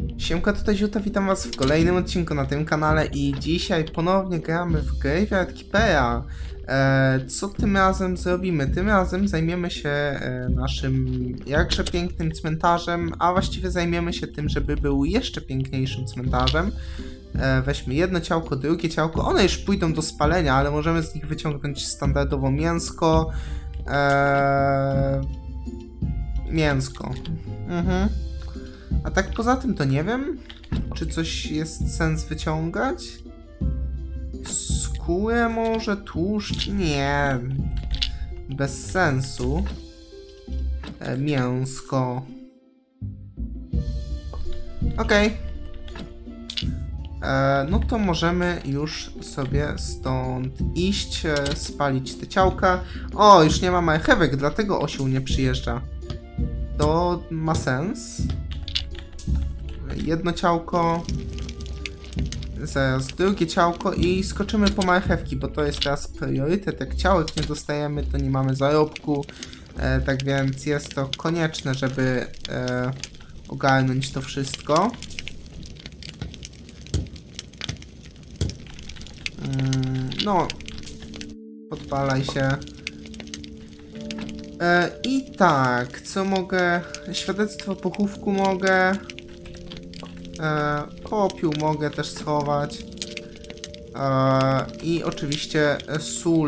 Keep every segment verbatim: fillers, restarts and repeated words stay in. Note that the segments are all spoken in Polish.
Siemka, tutaj Ziuta, witam was w kolejnym odcinku na tym kanale i dzisiaj ponownie gramy w Graveyard Keepera. E, co tym razem zrobimy? Tym razem zajmiemy się e, naszym jakże pięknym cmentarzem, a właściwie zajmiemy się tym, żeby był jeszcze piękniejszym cmentarzem. E, weźmy jedno ciałko, drugie ciałko, one już pójdą do spalenia, ale możemy z nich wyciągnąć standardowo mięsko. E, mięsko. Mhm. A tak poza tym to nie wiem, czy coś jest sens wyciągać? Skórę może? Tłuszcz? Nie. Bez sensu. E, mięsko. Okej. Okay. No to możemy już sobie stąd iść, e, spalić te ciałka. O, już nie ma marchewek, dlatego osioł nie przyjeżdża. To ma sens. Jedno ciałko, zaraz drugie ciałko i skoczymy po marchewki, bo to jest teraz priorytet. Jak ciałek nie dostajemy, to nie mamy zarobku, e, tak więc jest to konieczne, żeby e, ogarnąć to wszystko. Mm, no, podpalaj się. E, I tak, co mogę? Świadectwo pochówku mogę. E, popiół mogę też schować. E, I oczywiście sól.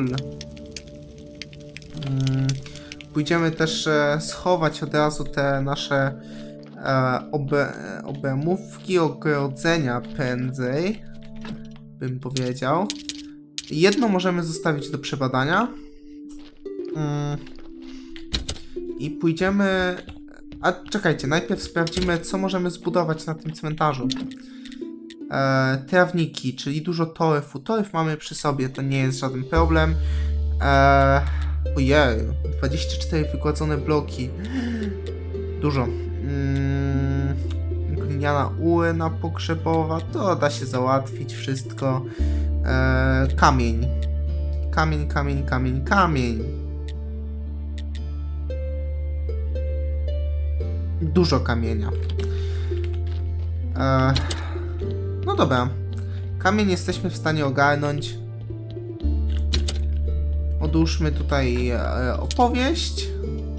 Mm, pójdziemy też e, schować od razu te nasze e, obe, obramówki, ogrodzenia prędzej, bym powiedział. Jedno możemy zostawić do przebadania. Mm, I pójdziemy... A czekajcie, najpierw sprawdzimy, co możemy zbudować na tym cmentarzu. E, trawniki, czyli dużo toryfu. Toryf mamy przy sobie, to nie jest żaden problem. E, ojej, dwadzieścia cztery wygładzone bloki. Dużo. Mm, gliniana urna pogrzebowa, to da się załatwić wszystko. E, kamień. Kamień, kamień, kamień, kamień. Dużo kamienia. Eee, no dobra. Kamień jesteśmy w stanie ogarnąć. Odłóżmy tutaj e, opowieść.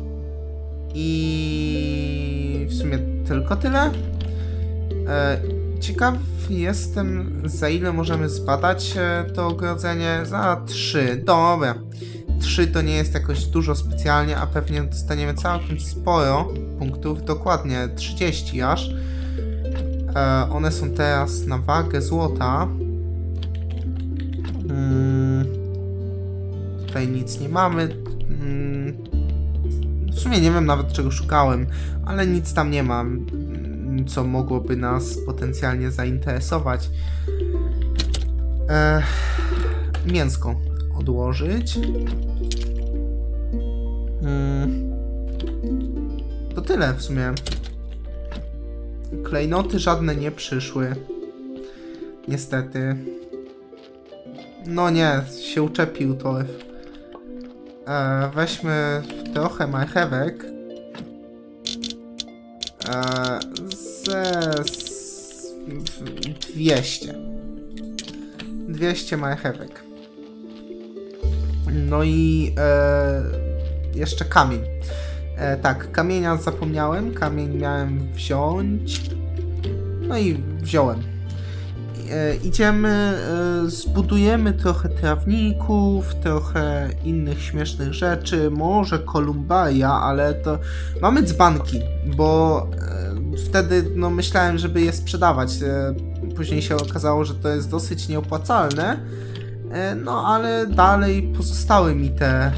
I w sumie tylko tyle. E, ciekaw jestem, za ile możemy zbadać e, to ogrodzenie. Za trzy. Dobra. trzy to nie jest jakoś dużo specjalnie, a pewnie dostaniemy całkiem sporo punktów, dokładnie trzydzieści aż. E, one są teraz na wagę złota. Hmm. Tutaj nic nie mamy. Hmm. W sumie nie wiem nawet, czego szukałem, ale nic tam nie mam, co mogłoby nas potencjalnie zainteresować. E, mięsko odłożyć. Hmm. To tyle w sumie. Klejnoty żadne nie przyszły. Niestety. No nie, się uczepił toryf. E, weźmy trochę marchewek. E, ze dwieście. dwieście marchewek. No i e, jeszcze kamień. E, tak, kamienia zapomniałem. Kamień miałem wziąć. No i wziąłem. E, idziemy, e, zbudujemy trochę trawników, trochę innych śmiesznych rzeczy. Może kolumbaria, ale to... Mamy dzbanki, bo e, wtedy no, myślałem, żeby je sprzedawać. E, później się okazało, że to jest dosyć nieopłacalne. No, ale dalej pozostały mi te,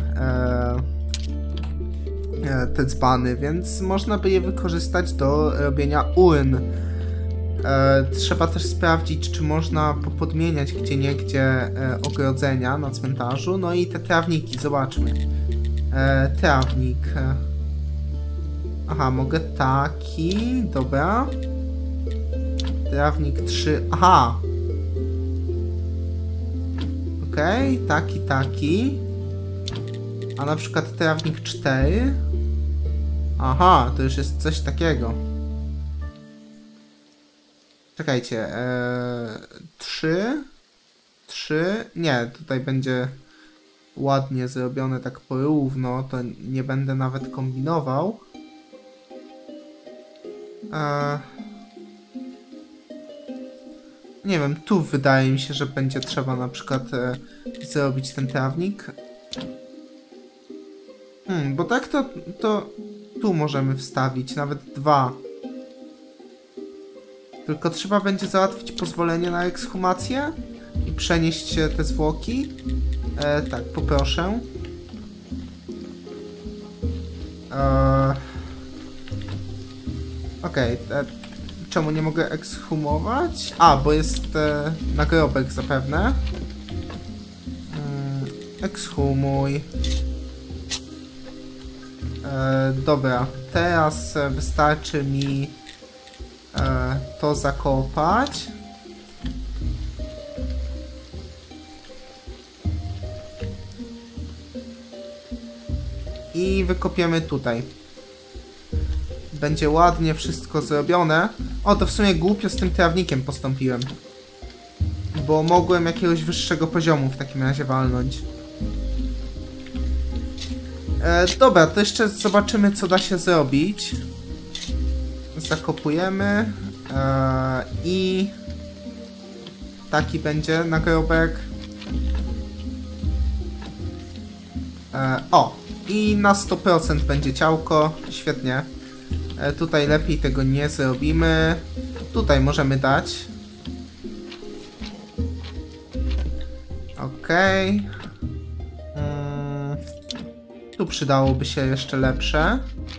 e, te dzbany, więc można by je wykorzystać do robienia urn. E, trzeba też sprawdzić, czy można popodmieniać gdzieniegdzie e, ogrodzenia na cmentarzu. No i te trawniki, zobaczmy. E, trawnik. Aha, mogę taki, dobra. Trawnik trzy, aha. Okej, okay, taki, taki. A na przykład trawnik cztery. Aha, to już jest coś takiego. Czekajcie, e, trzy, trzy, nie, tutaj będzie ładnie zrobione tak porówno, to nie będę nawet kombinował. E, nie wiem, tu wydaje mi się, że będzie trzeba na przykład e, zrobić ten trawnik. Hmm, bo tak to, to tu możemy wstawić, nawet dwa. Tylko trzeba będzie załatwić pozwolenie na ekshumację i przenieść te zwłoki. E, tak, poproszę. E, Okej, okay, czemu nie mogę ekshumować? A, bo jest e, nagrobek zapewne. E, ekshumuj. E, dobra, teraz wystarczy mi e, to zakopać. I wykopiemy tutaj. Będzie ładnie wszystko zrobione. O, to w sumie głupio z tym trawnikiem postąpiłem. Bo mogłem jakiegoś wyższego poziomu w takim razie walnąć. E, dobra, to jeszcze zobaczymy, co da się zrobić. Zakopujemy. E, I taki będzie nagrobek. E, o! I na sto procent będzie ciałko. Świetnie. E, tutaj lepiej tego nie zrobimy. Tutaj możemy dać. Okej. Okay. Hmm. Tu przydałoby się jeszcze lepsze.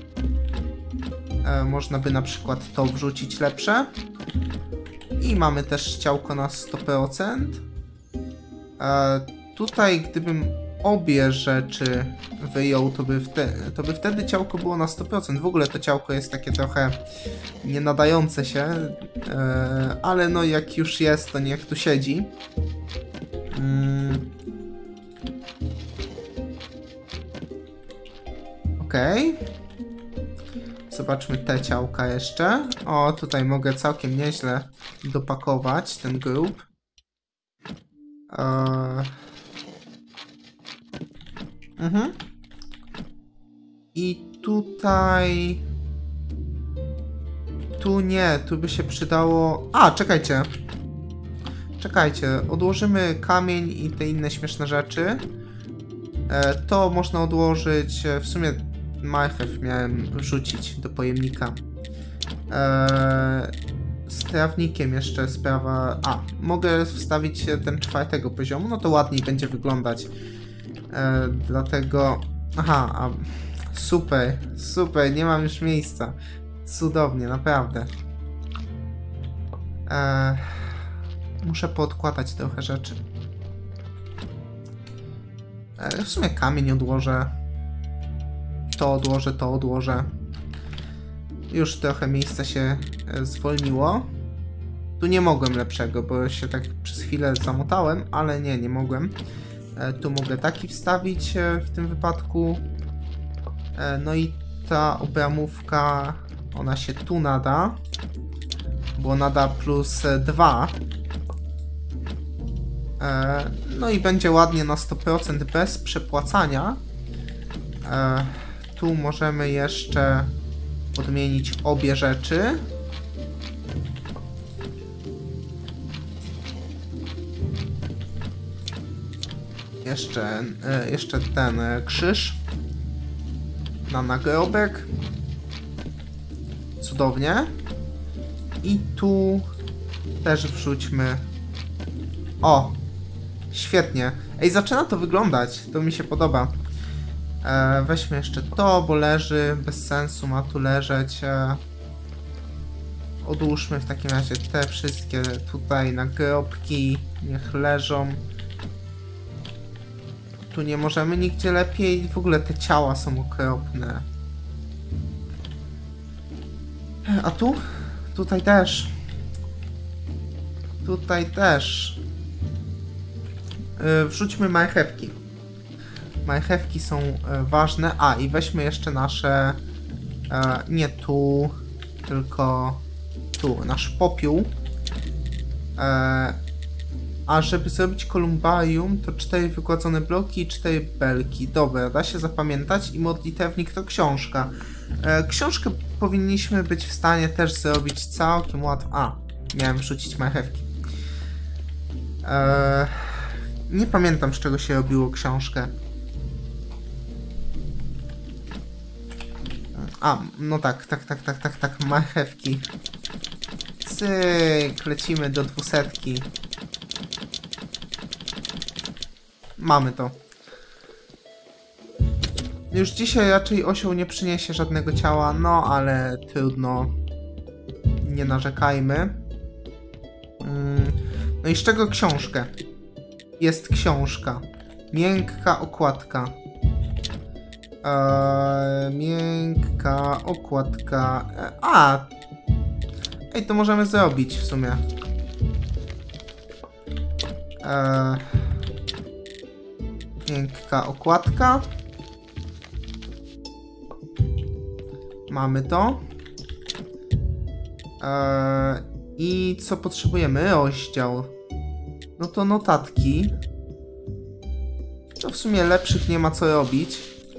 E, można by na przykład to wrzucić lepsze. I mamy też ciałko na sto procent. E, tutaj gdybym obie rzeczy wyjął, to by, wtedy, to by wtedy ciałko było na sto procent. W ogóle to ciałko jest takie trochę nie nadające się, e, ale no jak już jest, to niech tu siedzi. Mm. Okej. Okay. Zobaczmy te ciałka jeszcze. O, tutaj mogę całkiem nieźle dopakować ten grób. E, Mhm. I tutaj... Tu nie, tu by się przydało... A, czekajcie. Czekajcie, odłożymy kamień i te inne śmieszne rzeczy. E, to można odłożyć... W sumie marchew miałem wrzucić do pojemnika. E, z trawnikiem jeszcze sprawa... A, mogę wstawić ten czwartego poziomu, no to ładniej będzie wyglądać. E, dlatego... Aha, a, super, super, nie mam już miejsca. Cudownie, naprawdę. E, muszę poodkładać trochę rzeczy. E, w sumie kamień odłożę. To odłożę, to odłożę. Już trochę miejsca się e, zwolniło. Tu nie mogłem lepszego, bo się tak przez chwilę zamotałem, ale nie, nie mogłem. E, tu mogę taki wstawić e, w tym wypadku. E, no i ta obramówka, ona się tu nada, bo nada plus dwa. E, no i będzie ładnie na sto procent bez przepłacania. E, tu możemy jeszcze podmienić obie rzeczy. Jeszcze, e, jeszcze ten e, krzyż na nagrobek. Cudownie. I tu też wrzućmy. O! Świetnie. Ej, zaczyna to wyglądać. To mi się podoba. E, weźmy jeszcze to, bo leży. Bez sensu ma tu leżeć. E, odłóżmy w takim razie te wszystkie tutaj nagrobki. Niech leżą. Tu nie możemy nigdzie lepiej. W ogóle te ciała są okropne. A tu? Tutaj też. Tutaj też. Yy, wrzućmy marchewki. Marchewki są yy, ważne. A, i weźmy jeszcze nasze... Yy, nie tu, tylko tu. Nasz popiół. E, a żeby zrobić kolumbarium, to cztery wygładzone bloki i cztery belki. Dobra, da się zapamiętać i modlitewnik to książka. E, książkę powinniśmy być w stanie też zrobić całkiem łatwo. A, miałem wrzucić marchewki. E, nie pamiętam, z czego się robiło książkę. A, no tak, tak, tak, tak, tak, tak, marchewki. Cyk, lecimy do dwusetki. Mamy to. Już dzisiaj raczej osioł nie przyniesie żadnego ciała, no ale trudno. Nie narzekajmy. No i z czego książkę? Jest książka. Miękka okładka. Eee, miękka okładka. Eee, a! Ej, to możemy zrobić w sumie. Eee, miękka okładka. Mamy to. Eee, I co potrzebujemy? Rozdział. No to notatki. To w sumie lepszych nie ma co robić.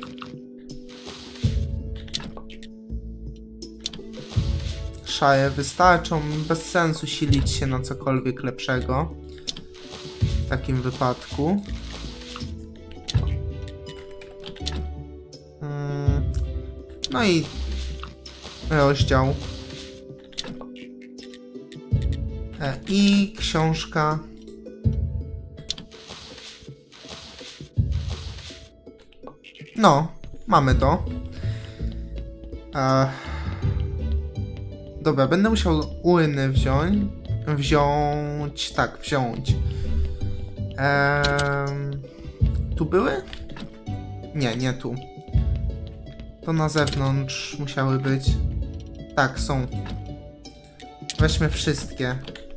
Szare wystarczą. Bez sensu silić się na cokolwiek lepszego. W takim wypadku. No i rozdział. I książka. No, mamy to. E... Dobra, będę musiał urny wziąć. Wziąć. Tak, wziąć. E... Tu były? Nie, nie tu. To na zewnątrz musiały być. Tak, są. Weźmy wszystkie.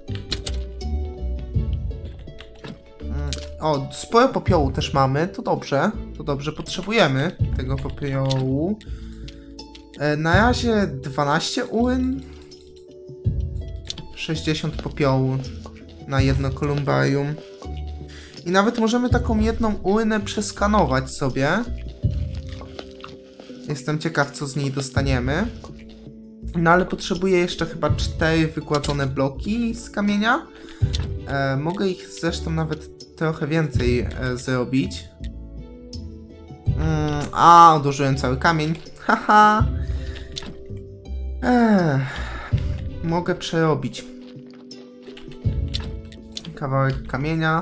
O, sporo popiołu też mamy. To dobrze. To dobrze, potrzebujemy tego popiołu. E, na razie dwanaście urn. sześćdziesiąt popiołu na jedno kolumbarium. I nawet możemy taką jedną urnę przeskanować sobie. Jestem ciekaw, co z niej dostaniemy. No ale potrzebuję jeszcze chyba cztery wygładzone bloki z kamienia. E, mogę ich zresztą nawet trochę więcej e, zrobić. Mm, a, odłożyłem cały kamień. Haha. Ech, mogę przerobić. Kawałek kamienia.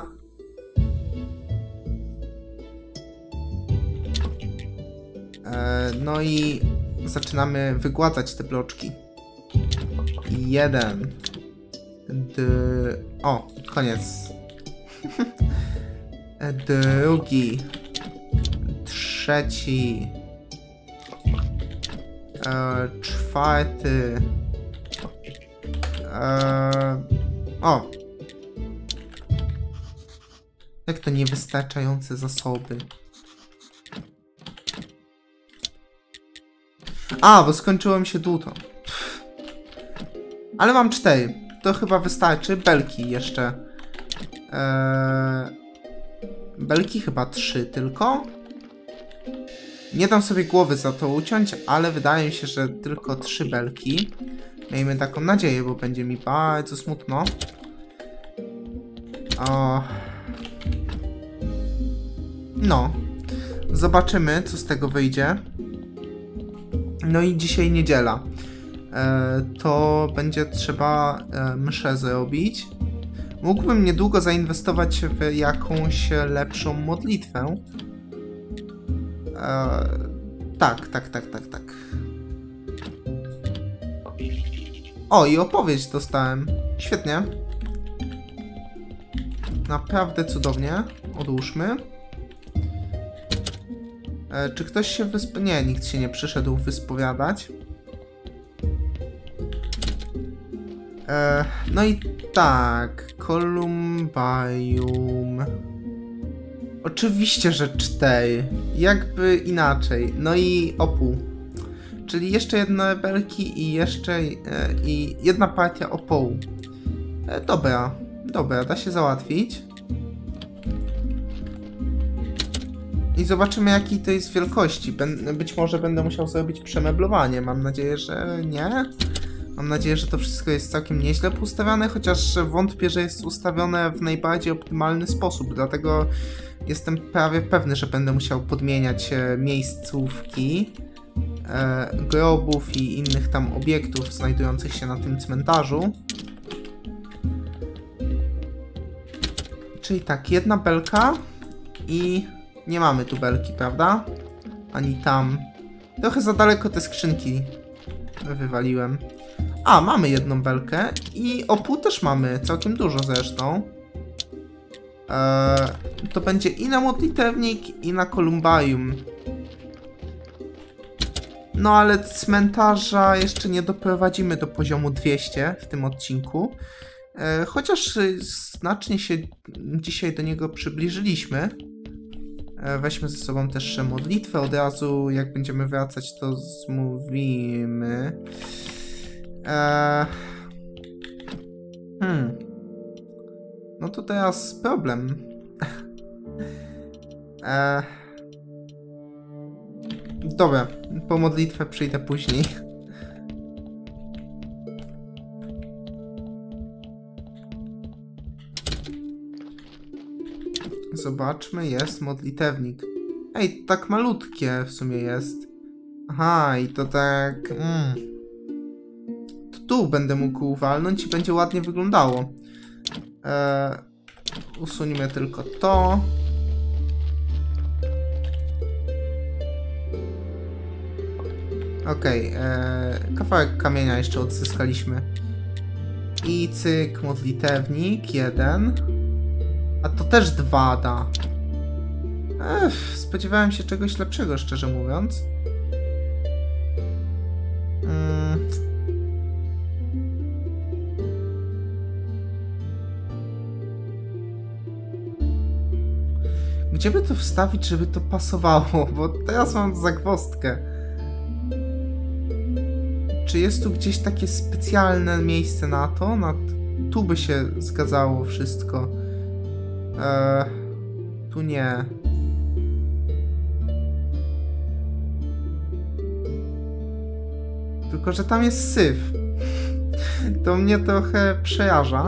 E, no i zaczynamy wygładzać te bloczki. Jeden. D... O, koniec. Drugi. Trzeci. E, czwarty. E, o. Jak to niewystarczające zasoby. A, bo skończyło mi się dłuto. Ale mam cztery. To chyba wystarczy. Belki jeszcze. Eee... Belki chyba trzy tylko. Nie dam sobie głowy za to uciąć, ale wydaje mi się, że tylko trzy belki. Miejmy taką nadzieję, bo będzie mi bardzo smutno. O. No. Zobaczymy, co z tego wyjdzie. No i dzisiaj niedziela. E, to będzie trzeba e, mszę zrobić. Mógłbym niedługo zainwestować w jakąś lepszą modlitwę. E, tak, tak, tak, tak, tak. O, i opowieść dostałem. Świetnie. Naprawdę cudownie. Odłóżmy. E, czy ktoś się wysp... Nie, nikt się nie przyszedł wyspowiadać. E, no i tak. Kolumbarium. Oczywiście, że cztery. Jakby inaczej. No i opół. Czyli jeszcze jedne belki i jeszcze... E, i jedna partia opołu. E, dobra. Dobra, da się załatwić. I zobaczymy, jakiej to jest wielkości. Bę- być może będę musiał zrobić przemeblowanie. Mam nadzieję, że nie. Mam nadzieję, że to wszystko jest całkiem nieźle ustawione, chociaż wątpię, że jest ustawione w najbardziej optymalny sposób. Dlatego jestem prawie pewny, że będę musiał podmieniać e, miejscówki e, grobów i innych tam obiektów znajdujących się na tym cmentarzu. Czyli tak, jedna belka i nie mamy tu belki, prawda? Ani tam. Trochę za daleko te skrzynki wywaliłem. A, mamy jedną belkę i opół też mamy, całkiem dużo zresztą. Eee, to będzie i na modlitewnik, i na kolumbarium. No ale cmentarza jeszcze nie doprowadzimy do poziomu dwieście w tym odcinku. Eee, chociaż znacznie się dzisiaj do niego przybliżyliśmy. Eee, weźmy ze sobą też modlitwę, od razu jak będziemy wracać to zmówimy. Eee... Hmm. No to teraz problem. eee... Dobra, po modlitwę przyjdę później. Zobaczmy, jest modlitewnik. Ej, tak malutkie w sumie jest. Aha, i to tak... Mm. Tu będę mógł walnąć i będzie ładnie wyglądało. Eee, usuńmy tylko to. Okej, okay, kawałek kamienia jeszcze odzyskaliśmy. I cyk, modlitewnik, jeden. A to też dwa da. Ech, spodziewałem się czegoś lepszego, szczerze mówiąc. Mm. Gdzie by to wstawić, żeby to pasowało? Bo teraz mam zagwozdkę. Czy jest tu gdzieś takie specjalne miejsce na to? Na tu by się zgadzało wszystko. Eee, tu nie. Tylko że tam jest syf. To mnie trochę przeraża.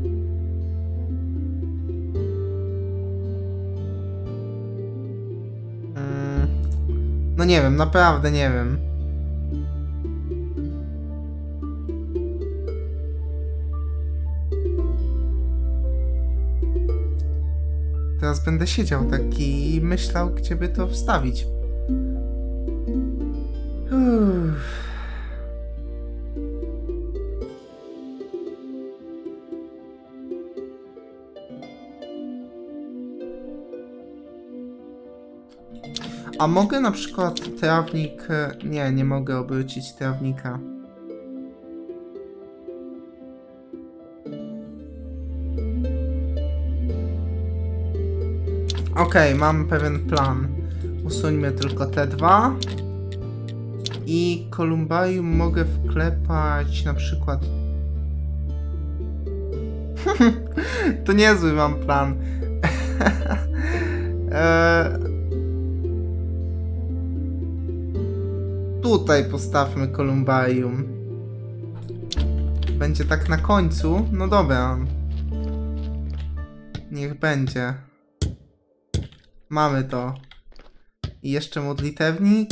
No nie wiem, naprawdę nie wiem. Teraz będę siedział taki i myślał, gdzie by to wstawić. Uff. A mogę na przykład trawnik... Nie, nie mogę obrócić trawnika. Okej, okay, mam pewien plan. Usuńmy tylko te dwa. I kolumbarium mogę wklepać na przykład... To niezły mam plan. eee... Tutaj postawmy kolumbarium. Będzie tak na końcu. No dobra. Niech będzie. Mamy to. I jeszcze modlitewnik.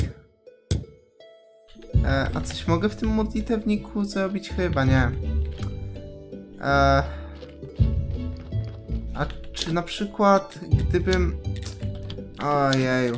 E, a coś mogę w tym modlitewniku zrobić? Chyba nie. E, a czy na przykład gdybym... Ojeju.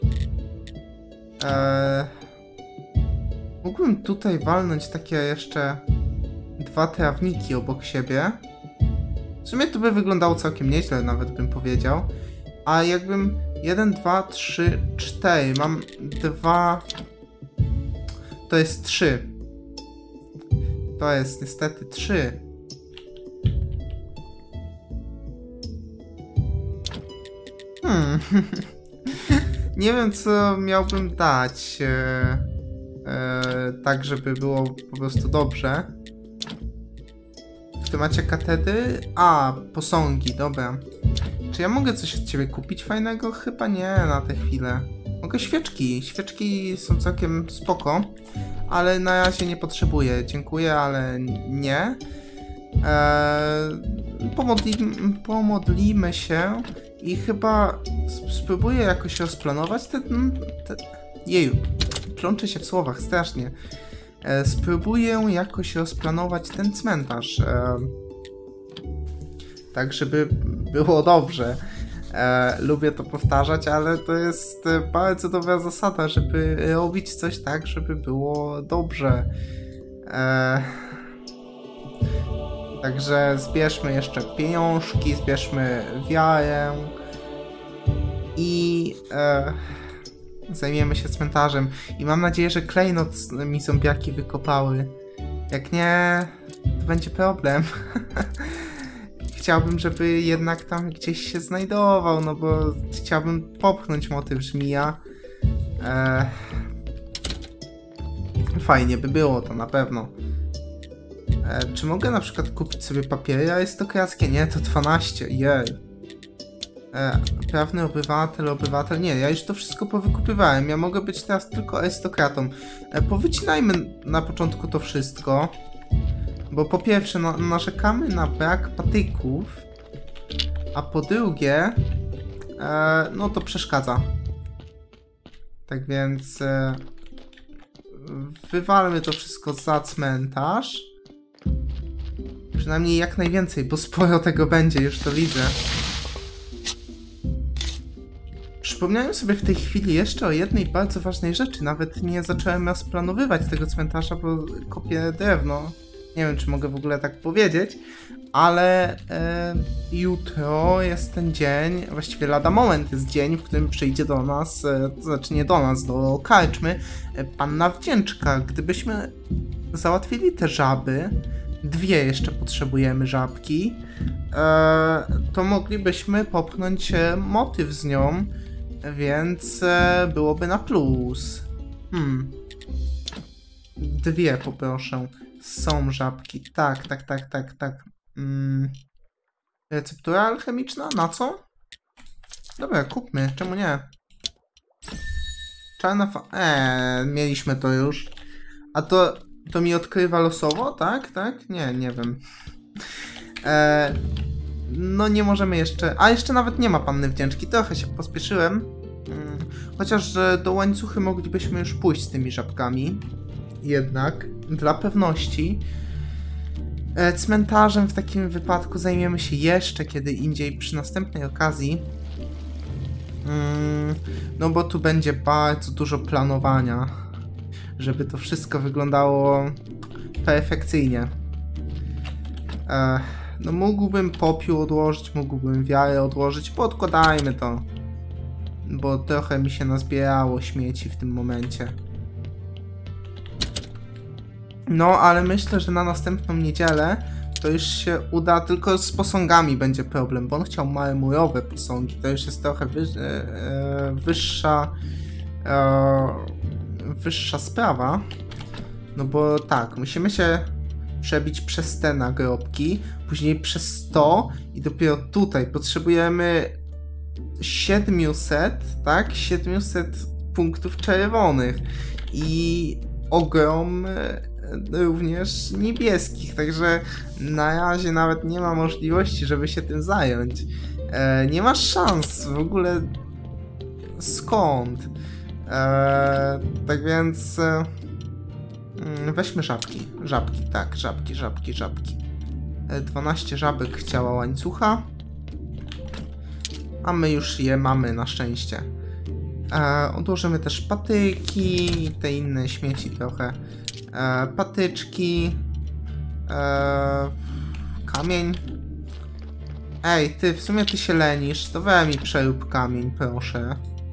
E, mógłbym tutaj walnąć takie jeszcze dwa trawniki obok siebie. W sumie to by wyglądało całkiem nieźle, nawet bym powiedział. A jakbym jeden, dwa, trzy, cztery. Mam dwa... To jest trzy. To jest niestety trzy. Hmm. Nie wiem, co miałbym dać. E, e, tak, żeby było po prostu dobrze. W temacie katedry? A, posągi, dobra. Czy ja mogę coś od ciebie kupić fajnego? Chyba nie na tę chwilę. Mogę świeczki. Świeczki są całkiem spoko, ale na razie nie potrzebuję. Dziękuję, ale nie. Eee, pomodli, pomodlimy się i chyba spróbuję jakoś rozplanować ten... ten... Jeju, plączę się w słowach strasznie. Eee, spróbuję jakoś rozplanować ten cmentarz. Eee, tak, żeby było dobrze. E, lubię to powtarzać, ale to jest bardzo dobra zasada, żeby robić coś tak, żeby było dobrze. E, także zbierzmy jeszcze pieniążki, zbierzmy wiarę i e, zajmiemy się cmentarzem. I mam nadzieję, że klejnot mi zombiaki wykopały. Jak nie, to będzie problem. Chciałbym, żeby jednak tam gdzieś się znajdował, no bo chciałbym popchnąć motyw żmija. Eee... Fajnie by było to na pewno. Eee, czy mogę na przykład kupić sobie papiery arystokrackie? Nie, to dwanaście, jej. Eee, prawny obywatel, obywatel... Nie, ja już to wszystko powykupywałem, ja mogę być teraz tylko arystokratą. Eee, powycinajmy na początku to wszystko. Bo po pierwsze no, narzekamy na brak patyków, a po drugie, e, no to przeszkadza. Tak więc e, wywalmy to wszystko za cmentarz. Przynajmniej jak najwięcej, bo sporo tego będzie, już to widzę. Przypomniałem sobie w tej chwili jeszcze o jednej bardzo ważnej rzeczy. Nawet nie zacząłem rozplanowywać tego cmentarza, bo kopię drewno. Nie wiem, czy mogę w ogóle tak powiedzieć, ale e, jutro jest ten dzień, właściwie lada moment jest dzień, w którym przyjdzie do nas, e, to znaczy nie do nas, do karczmy, e, panna Wdzięczka. Gdybyśmy załatwili te żaby, dwie jeszcze potrzebujemy żabki, e, to moglibyśmy popchnąć e, motyw z nią, więc e, byłoby na plus. Hmm. Dwie poproszę. Są żabki. Tak, tak, tak, tak, tak. Mm. Receptura alchemiczna? Na co? Dobra, kupmy. Czemu nie? Czarna fa... Eee, mieliśmy to już. A to, to mi odkrywa losowo? Tak, tak? Nie, nie wiem. Eee, no nie możemy jeszcze... A, jeszcze nawet nie ma panny Wdzięczki. Trochę się pospieszyłem. Hmm. Chociaż do łańcuchy moglibyśmy już pójść z tymi żabkami. Jednak, dla pewności, e, cmentarzem w takim wypadku zajmiemy się jeszcze kiedy indziej, przy następnej okazji. Mm, no bo tu będzie bardzo dużo planowania, żeby to wszystko wyglądało perfekcyjnie. E, no mógłbym popiół odłożyć, mógłbym wiarę odłożyć, podkładajmy to. Bo trochę mi się nazbierało śmieci w tym momencie. No, ale myślę, że na następną niedzielę to już się uda, tylko z posągami będzie problem, bo on chciał marmurowe posągi, to już jest trochę wy, e, wyższa, e, wyższa sprawa, no bo tak, musimy się przebić przez te nagrobki, później przez to i dopiero tutaj potrzebujemy siedemset, tak, siedemset punktów czerwonych i ogrom również niebieskich, także na razie nawet nie ma możliwości, żeby się tym zająć. E, nie ma szans w ogóle skąd. E, tak więc e, weźmy żabki. Żabki, tak, żabki, żabki, żabki. E, dwanaście żabek chciała łańcucha, a my już je mamy na szczęście. E, odłożymy też patyki i te inne śmieci trochę. E, patyczki. E, kamień. Ej, ty, w sumie ty się lenisz, to weź mi przerób kamień, proszę.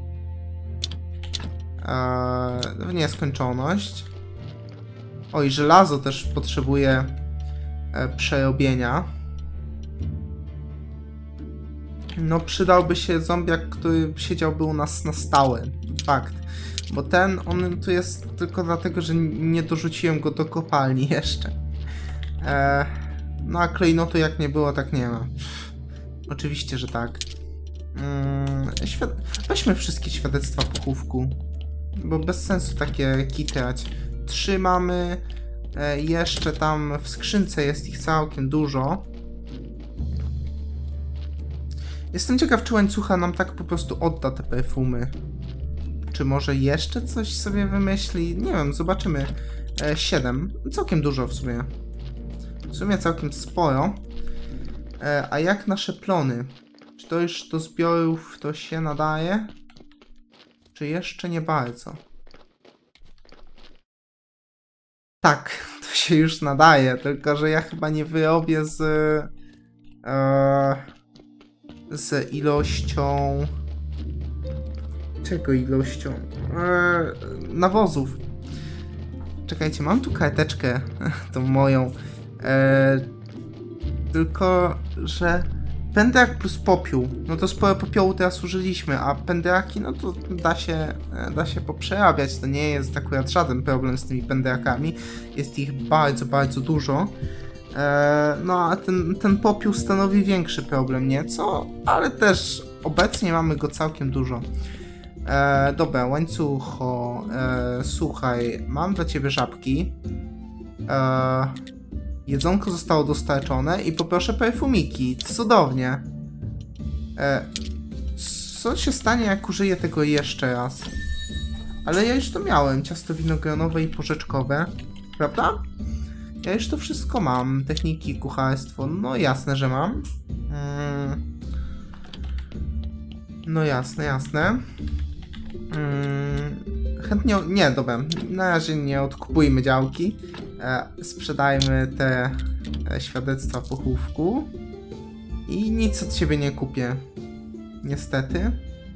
E, w nieskończoność. Oj, żelazo też potrzebuje e, przerobienia. No przydałby się zombiak, który siedziałby u nas na stałe. Fakt. Bo ten, on tu jest tylko dlatego, że nie dorzuciłem go do kopalni jeszcze. Eee, No a klejnotu jak nie było, tak nie ma. Oczywiście, że tak. Hmm, świad... Weźmy wszystkie świadectwa pochówku. Bo bez sensu takie kitać. Trzy mamy. E, jeszcze tam w skrzynce jest ich całkiem dużo. Jestem ciekaw, czy łańcucha nam tak po prostu odda te perfumy. Czy może jeszcze coś sobie wymyśli? Nie wiem, zobaczymy. E, siedem. Całkiem dużo w sumie. W sumie całkiem sporo. E, a jak nasze plony? Czy to już do zbiorów to się nadaje? Czy jeszcze nie bardzo? Tak, to się już nadaje, tylko że ja chyba nie wyrobię z... E, z ilością... Czego ilością? E, nawozów. Czekajcie, mam tu karteczkę, tą moją. E, tylko, że pędrak plus popiół. No to sporo popiołu teraz użyliśmy, a pędraki, no to da się, da się poprzerabiać. To nie jest akurat żaden problem z tymi pędrakami. Jest ich bardzo, bardzo dużo. E, no a ten, ten popiół stanowi większy problem nieco, ale też obecnie mamy go całkiem dużo. E, dobra, łańcucho, e, słuchaj, mam dla ciebie żabki. E, jedzonko zostało dostarczone i poproszę perfumiki. Cudownie. E, co się stanie, jak użyję tego jeszcze raz? Ale ja już to miałem, ciasto winogronowe i porzeczkowe, prawda? Ja już to wszystko mam. Techniki, kucharstwo, no jasne, że mam. Mm. No jasne, jasne. Hmm, chętnie... Nie, dobra. Na razie nie odkupujmy działki. E, sprzedajmy te e, świadectwa pochówku. I nic od ciebie nie kupię. Niestety.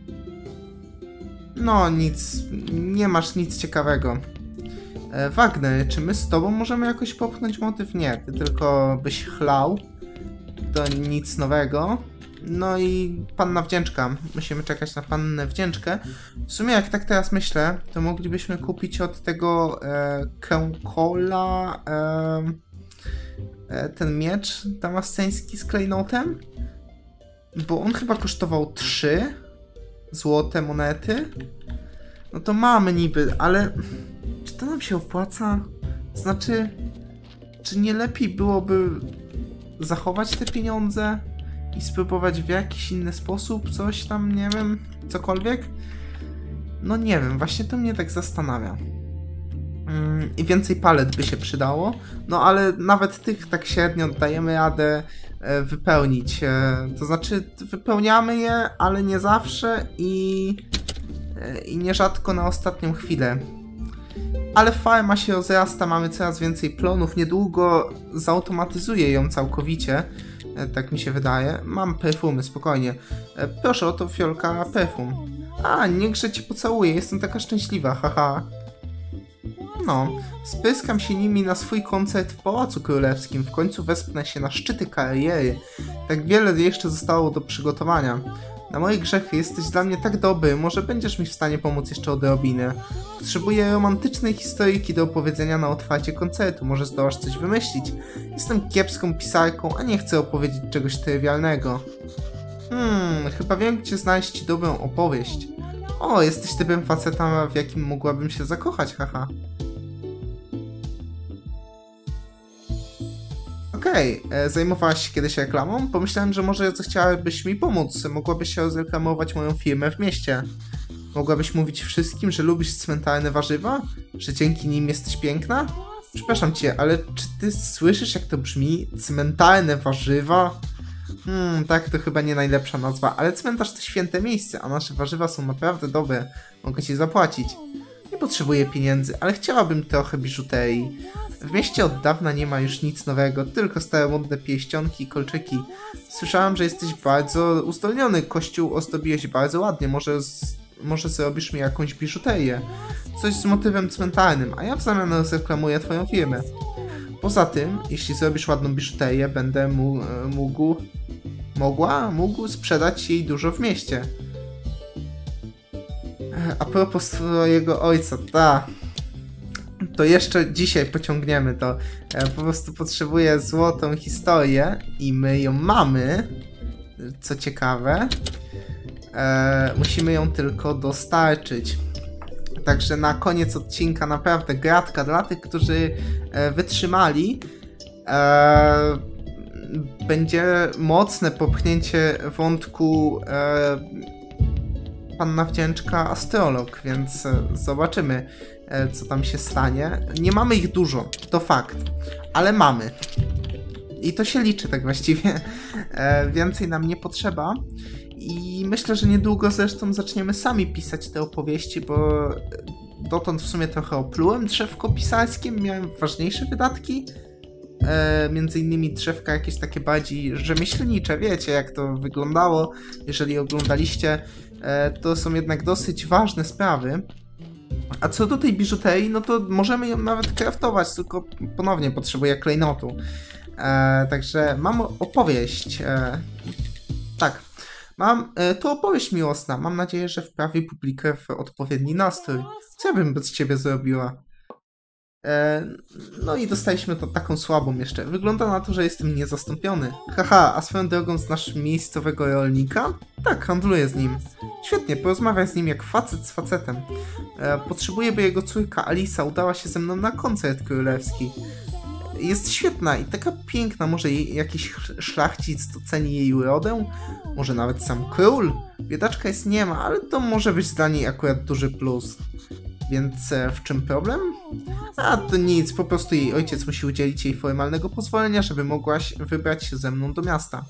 No, nic. Nie masz nic ciekawego. E, Wagner, czy my z tobą możemy jakoś popchnąć motyw? Nie, ty tylko byś chlał. To nic nowego. No i panna wdzięczka. Musimy czekać na pannę wdzięczkę. W sumie jak tak teraz myślę, to moglibyśmy kupić od tego e, Kękola e, e, ten miecz damasceński z klejnotem. Bo on chyba kosztował trzy złote monety. No to mamy niby, ale czy to nam się opłaca? Znaczy, czy nie lepiej byłoby zachować te pieniądze i spróbować w jakiś inny sposób coś tam, nie wiem, cokolwiek? No nie wiem, właśnie to mnie tak zastanawia. Yy, I więcej palet by się przydało, no ale nawet tych tak średnio dajemy radę e, wypełnić. E, to znaczy wypełniamy je, ale nie zawsze i, e, i nierzadko na ostatnią chwilę. Ale farma się rozrasta, mamy coraz więcej plonów, niedługo zautomatyzuję ją całkowicie, tak mi się wydaje. Mam perfumy, spokojnie. Proszę, oto fiolka perfum. A, niechże cię pocałuję, jestem taka szczęśliwa, haha. No, spryskam się nimi na swój koncert w Pałacu Królewskim, w końcu wespnę się na szczyty kariery. Tak wiele jeszcze zostało do przygotowania. Na moje grzechy jesteś dla mnie tak dobry, może będziesz mi w stanie pomóc jeszcze odrobinę. Potrzebuję romantycznej historyjki do opowiedzenia na otwarcie koncertu, może zdołasz coś wymyślić. Jestem kiepską pisarką, a nie chcę opowiedzieć czegoś trywialnego. Hmm, chyba wiem, gdzie znaleźć dobrą opowieść. O, jesteś typem faceta, w jakim mogłabym się zakochać, haha. Okej, okay. Zajmowałaś się kiedyś reklamą? Pomyślałem, że może zechciałabyś mi pomóc. Mogłabyś się rozreklamować moją firmę w mieście. Mogłabyś mówić wszystkim, że lubisz cmentarne warzywa? Że dzięki nim jesteś piękna? Przepraszam cię, ale czy ty słyszysz, jak to brzmi? Cmentarne warzywa? Hmm, tak, to chyba nie najlepsza nazwa, ale cmentarz to święte miejsce, a nasze warzywa są naprawdę dobre. Mogę ci zapłacić. Nie potrzebuję pieniędzy, ale chciałabym trochę biżuterii. W mieście od dawna nie ma już nic nowego, tylko staromodne pierścionki i kolczyki. Słyszałam, że jesteś bardzo uzdolniony, kościół ozdobiłeś bardzo ładnie, może, z, może zrobisz mi jakąś biżuterię. Coś z motywem cmentarnym, a ja w zamian rozreklamuję twoją firmę. Poza tym, jeśli zrobisz ładną biżuterię, będę mógł, mogła, mógł sprzedać jej dużo w mieście. A propos twojego ojca, ta... to jeszcze dzisiaj pociągniemy to. E, po prostu potrzebuję złotą historię i my ją mamy. Co ciekawe. E, musimy ją tylko dostarczyć. Także na koniec odcinka naprawdę gratka dla tych, którzy e, wytrzymali. E, będzie mocne popchnięcie wątku e, Panna Wdzięczka Astrolog, więc e, zobaczymy, e, co tam się stanie. Nie mamy ich dużo, to fakt, ale mamy. I to się liczy tak właściwie. E, więcej nam nie potrzeba. I myślę, że niedługo zresztą zaczniemy sami pisać te opowieści, bo dotąd w sumie trochę oplułem drzewko pisarskim, miałem ważniejsze wydatki. E, między innymi drzewka jakieś takie bardziej rzemieślnicze, wiecie jak to wyglądało, jeżeli oglądaliście, e, to są jednak dosyć ważne sprawy. A co do tej biżuterii, no to możemy ją nawet craftować, tylko ponownie potrzebuję klejnotu. E, także mam opowieść, e, tak, mam e, to opowieść miłosna, mam nadzieję, że wprawi publikę w odpowiedni nastrój. Co ja bym bez ciebie zrobiła? E, no i dostaliśmy to taką słabą jeszcze. Wygląda na to, że jestem niezastąpiony. Haha, a swoją drogą znasz miejscowego rolnika? Tak, handluję z nim. Świetnie, porozmawiaj z nim jak facet z facetem. E, potrzebuję, by jego córka Alisa udała się ze mną na koncert królewski. Jest świetna i taka piękna, może jej jakiś szlachcic doceni jej urodę? Może nawet sam król? Biedaczka jest niema, ale to może być dla niej akurat duży plus. Więc e, w czym problem? A to nic, po prostu jej ojciec musi udzielić jej formalnego pozwolenia, żeby mogła wybrać się ze mną do miasta.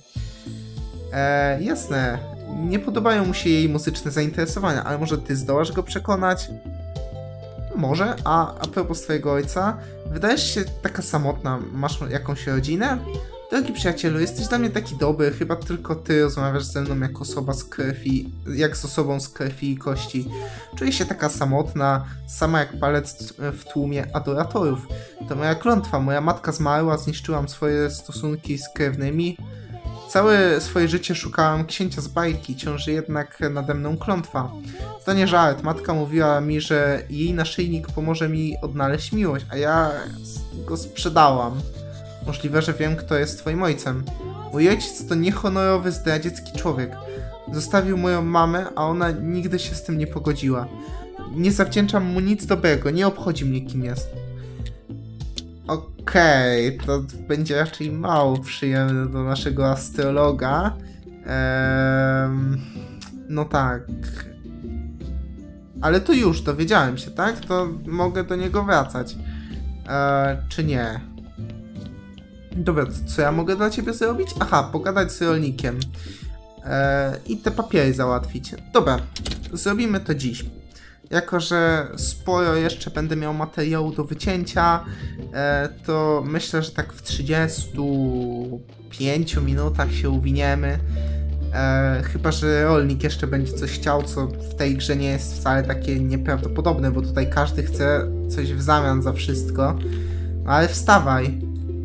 E, jasne, nie podobają mu się jej muzyczne zainteresowania, ale może ty zdołasz go przekonać? Może, a a propos twojego ojca, wydajesz się taka samotna, masz jakąś rodzinę? Drogi przyjacielu, jesteś dla mnie taki dobry, chyba tylko ty rozmawiasz ze mną jak osoba z krwi, jak z osobą z krwi i kości. Czuję się taka samotna, sama jak palec w tłumie adoratorów. To moja klątwa, moja matka zmarła, zniszczyłam swoje stosunki z krewnymi. Całe swoje życie szukałam księcia z bajki, ciąży jednak nade mną klątwa. To nie żart, matka mówiła mi, że jej naszyjnik pomoże mi odnaleźć miłość, a ja go sprzedałam. Możliwe, że wiem, kto jest twoim ojcem. Mój ojciec to niehonorowy, zdradziecki człowiek. Zostawił moją mamę, a ona nigdy się z tym nie pogodziła. Nie zawdzięczam mu nic dobrego, nie obchodzi mnie, kim jest. Okej, okay, to będzie raczej mało przyjemne do naszego astrologa. Eee, no tak. Ale to już, dowiedziałem się, tak? To mogę do niego wracać. Eee, czy nie? Dobra, co ja mogę dla ciebie zrobić? Aha, pogadać z rolnikiem. Eee, I te papiery załatwić. Dobra, zrobimy to dziś. Jako że sporo jeszcze będę miał materiału do wycięcia, e, to myślę, że tak w trzydziestu pięciu minutach się uwiniemy. E, chyba że rolnik jeszcze będzie coś chciał, co w tej grze nie jest wcale takie nieprawdopodobne, bo tutaj każdy chce coś w zamian za wszystko. No ale wstawaj.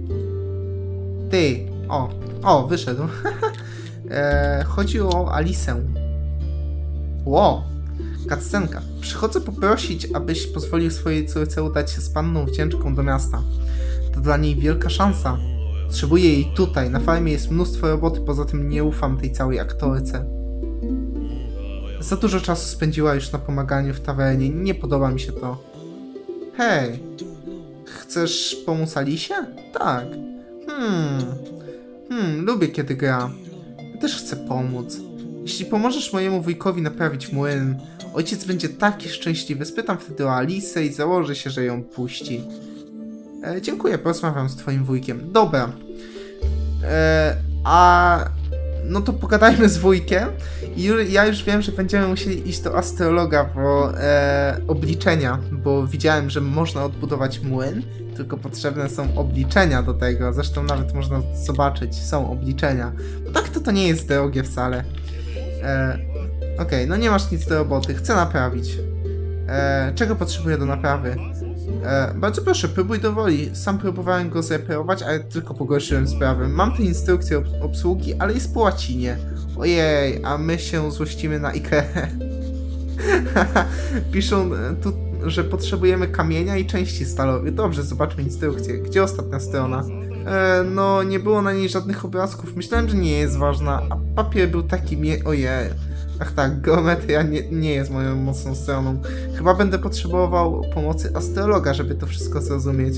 Ty. O, o, wyszedł. e, chodzi o Alisę. Ło. Cutscenka. Przychodzę poprosić, abyś pozwolił swojej córce udać się z panną Wdzięczką do miasta. To dla niej wielka szansa. Potrzebuję jej tutaj. Na farmie jest mnóstwo roboty, poza tym nie ufam tej całej aktorce. Za dużo czasu spędziła już na pomaganiu w tawernie. Nie podoba mi się to. Hej. Chcesz pomóc Alisie? Tak. Hmm. Hmm, lubię kiedy gra. Ja też chcę pomóc. Jeśli pomożesz mojemu wujkowi naprawić młyn, ojciec będzie taki szczęśliwy. Spytam wtedy o Alisę i założę się, że ją puści. E, dziękuję, porozmawiam z twoim wujkiem. Dobra. E, a... No to pogadajmy z wujkiem. I ja już wiem, że będziemy musieli iść do astrologa po e, obliczenia, bo widziałem, że można odbudować młyn, tylko potrzebne są obliczenia do tego. Zresztą nawet można zobaczyć, są obliczenia. Bo tak to to nie jest drogie wcale. E, Okej, okay, no nie masz nic do roboty, chcę naprawić. E, czego potrzebuję do naprawy? E, bardzo proszę, próbuj do woli. Sam próbowałem go zreperować, ale tylko pogorszyłem sprawę. Mam tę instrukcję ob obsługi, ale jest po łacinie. Ojej, a my się złościmy na Ikeę. Piszą tu że potrzebujemy kamienia i części stalowych. Dobrze, zobaczmy instrukcję. Gdzie ostatnia strona? E, no, nie było na niej żadnych obrazków. Myślałem, że nie jest ważna, a papier był taki mie... Ojej. Ach tak, geometria nie, nie jest moją mocną stroną. Chyba będę potrzebował pomocy astrologa, żeby to wszystko zrozumieć.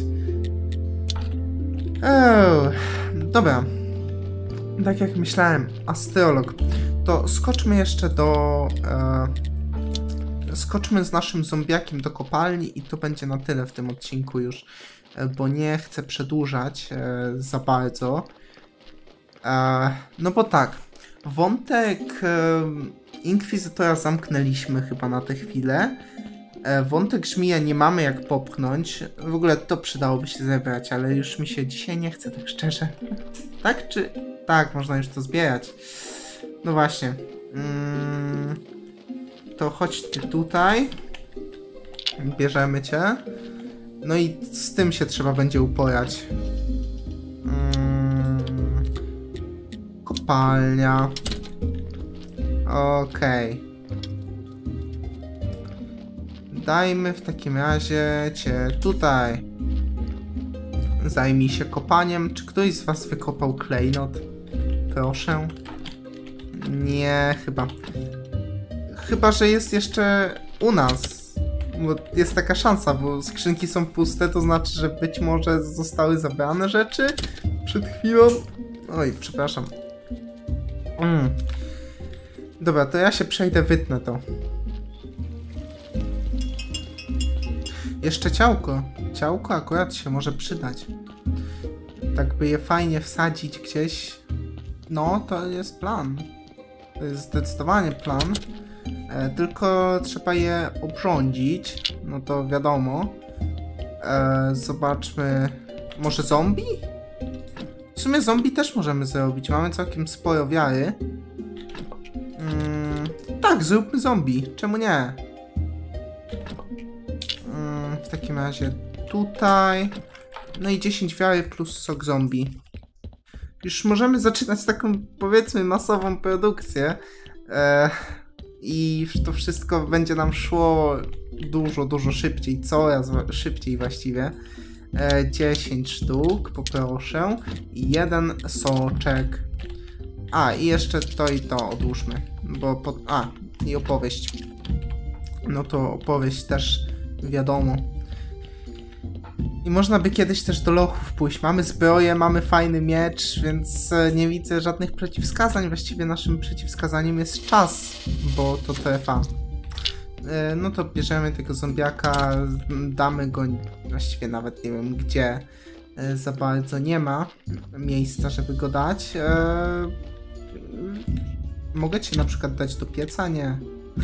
Eee, dobra. Tak jak myślałem, astrolog. To skoczmy jeszcze do... E, skoczmy z naszym zombiakiem do kopalni i to będzie na tyle w tym odcinku już, e, bo nie chcę przedłużać e, za bardzo. E, no bo tak, wątek e, Inkwizytora zamknęliśmy chyba na tę chwilę. E, wątek żmija nie mamy jak popchnąć. W ogóle to przydałoby się zebrać, ale już mi się dzisiaj nie chce, tak szczerze. Tak czy... Tak, można już to zbierać. No właśnie. Mm, to chodź ty tutaj. Bierzemy cię. No i z tym się trzeba będzie uporać. Mm, kopalnia. Okej. Okay. Dajmy w takim razie cię tutaj. Zajmij się kopaniem. Czy ktoś z was wykopał klejnot? Proszę. Nie, chyba. Chyba, że jest jeszcze u nas. Bo jest taka szansa, bo skrzynki są puste, to znaczy, że być może zostały zabrane rzeczy przed chwilą. Oj, przepraszam. Mm. Dobra, to ja się przejdę, wytnę to. Jeszcze ciałko. Ciałko akurat się może przydać. Tak by je fajnie wsadzić gdzieś. No, to jest plan. To jest zdecydowanie plan. E, tylko trzeba je obrządzić. No to wiadomo. E, zobaczmy. Może zombie? W sumie zombie też możemy zrobić. Mamy całkiem sporo wiary. Mm, tak, zróbmy zombie. Czemu nie? Mm, w takim razie tutaj. No i dziesięć wiary plus sok zombie. Już możemy zaczynać taką, powiedzmy, masową produkcję. E, I to wszystko będzie nam szło dużo, dużo szybciej. Coraz szybciej właściwie. E, dziesięć sztuk, poproszę. I jeden soczek. A, i jeszcze to i to odłóżmy. Bo po... A, i opowieść. No to opowieść też wiadomo. I można by kiedyś też do lochów pójść. Mamy zbroję, mamy fajny miecz, więc nie widzę żadnych przeciwwskazań. Właściwie naszym przeciwwskazaniem jest czas, bo to trwa. No to bierzemy tego zombiaka, damy go, właściwie nawet nie wiem gdzie, za bardzo nie ma miejsca, żeby go dać. Mogę cię na przykład dać do pieca? Nie.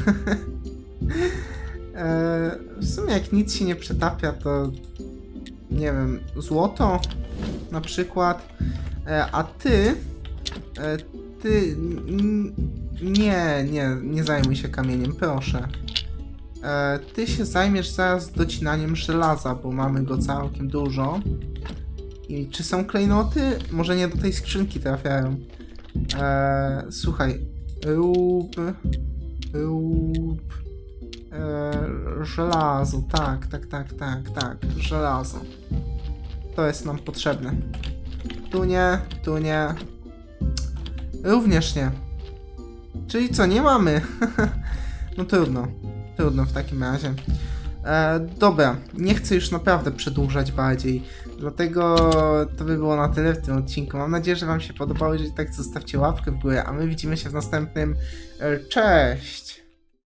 W sumie jak nic się nie przetapia, to nie wiem, złoto na przykład, a ty, ty nie, nie, nie zajmuj się kamieniem, proszę. Ty się zajmiesz zaraz docinaniem żelaza, bo mamy go całkiem dużo. I czy są klejnoty? Może nie do tej skrzynki trafiają. Słuchaj, rób, rób... Eee, żelazo, tak, tak, tak, tak, tak, żelazo. To jest nam potrzebne. Tu nie, tu nie. Również nie. Czyli co, nie mamy? No trudno, trudno w takim razie. Eee, dobra, nie chcę już naprawdę przedłużać bardziej. Dlatego to by było na tyle w tym odcinku. Mam nadzieję, że wam się podobało. Jeżeli tak, zostawcie łapkę w górę, a my widzimy się w następnym. Cześć!